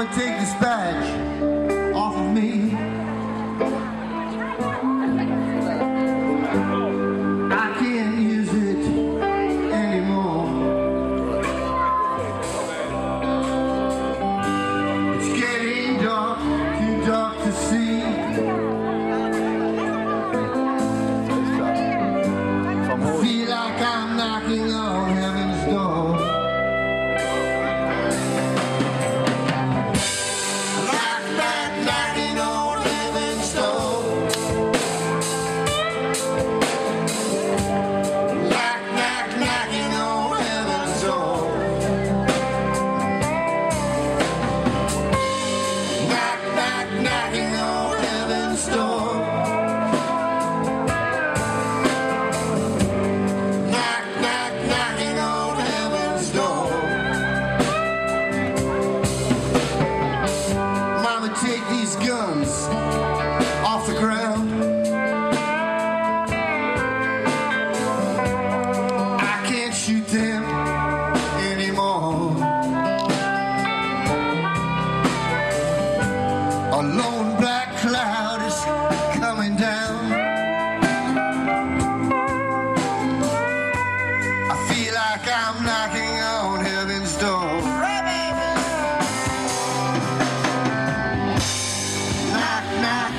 take this badge off of me. I can't use it anymore. It's getting dark, too dark to see. I feel like I'm knocking on heaven's door. Take these guns off the ground. I can't shoot them anymore. A lone black cloud is coming down. I feel like I'm knocking on heaven's door. Knock, knock.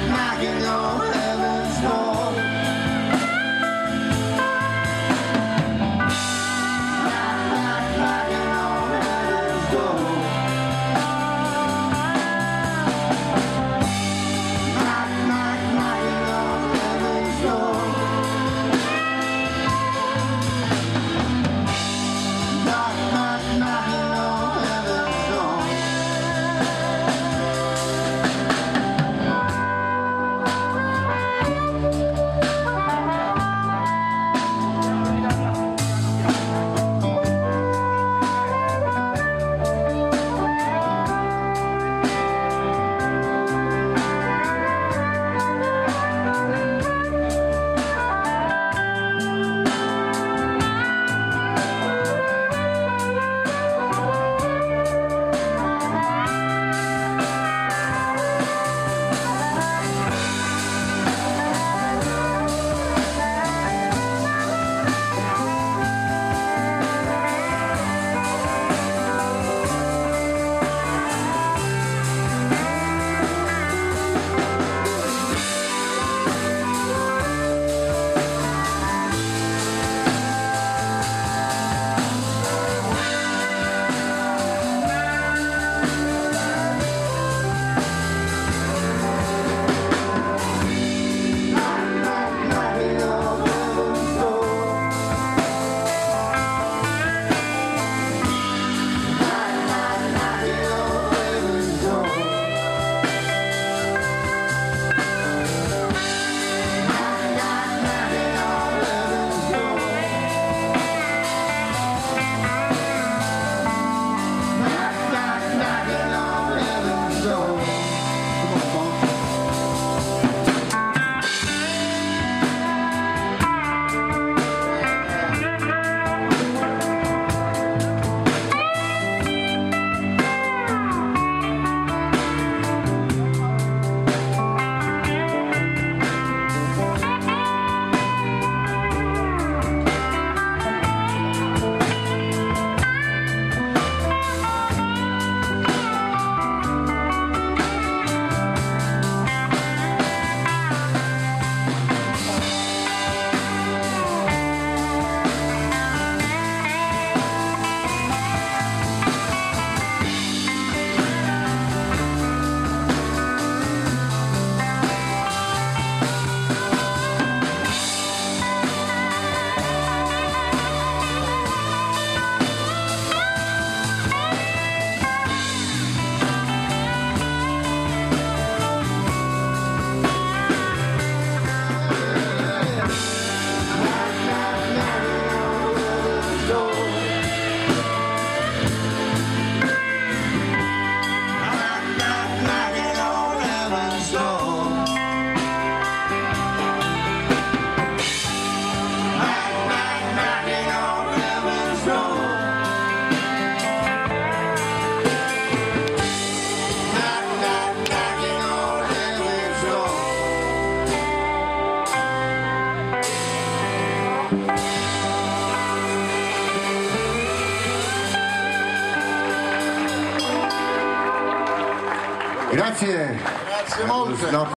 Grazie. Grazie molto.